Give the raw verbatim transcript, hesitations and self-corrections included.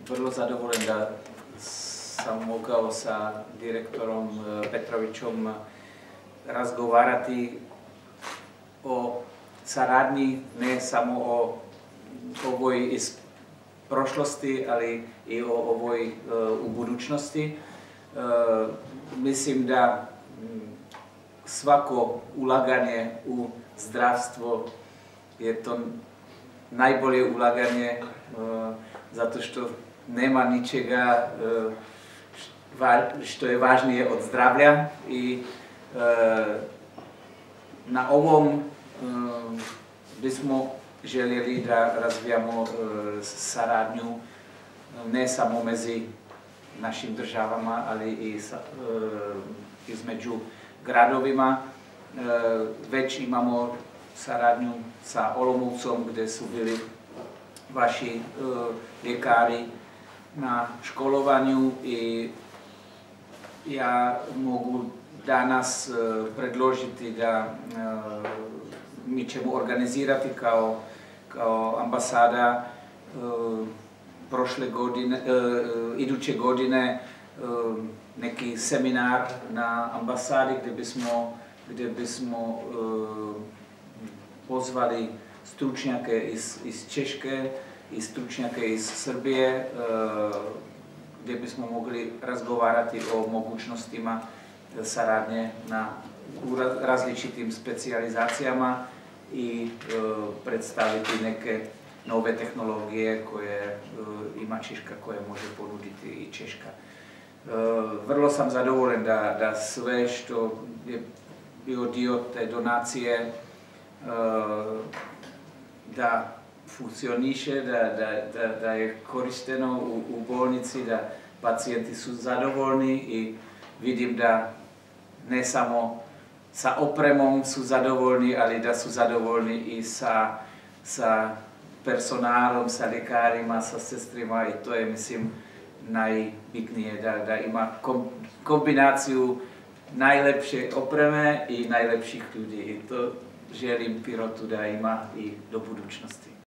vrlo zadovoljen da sam mogao sa direktorom Petrovićom razgovarati o saradnji, ne samo o ovoj iz prošlosti, ali i o ovoj u budućnosti. Mislim da svako ulaganje u zdravstvo je to najbolje ulaganje, zato što nema ničega što je važnije od zdravlja i na ovom bismo željeli da razvijamo saradnju ne samo među našim državama, ali i između gradovima. Već imamo saradnju sa Olomoucom, gdje su bili vaši ljekari na školovanju i ja mogu danas predložiti da mi ćemo organizirati kao, kao ambasada prošle godine, iduće godine neki seminar na ambasadi gdje bismo, gdje bismo pozvali stručnjake iz, iz Češke i stručnjake iz Srbije, gdje bismo mogli razgovarati o mogućnostima saradnje na, u različitim specijalizacijama i predstaviti neke nove tehnologije koje ima Češka, koje može ponuditi i Češka. Vrlo sam zadovoljen da, da sve što je bio dio te donacije da funkcioniše, da, da, da, da je korišteno u, u bolnici, da pacijenti su zadovoljni i vidim da ne samo sa opremom su zadovoljni, ali da su zadovoljni i sa, sa personalom, sa ljekarima, sa sestrima i to je, mislim, najbitnije da, da ima kombinaciju najlepše opreme i najlepših ljudi i to želim Pirotu da ima i do budućnosti.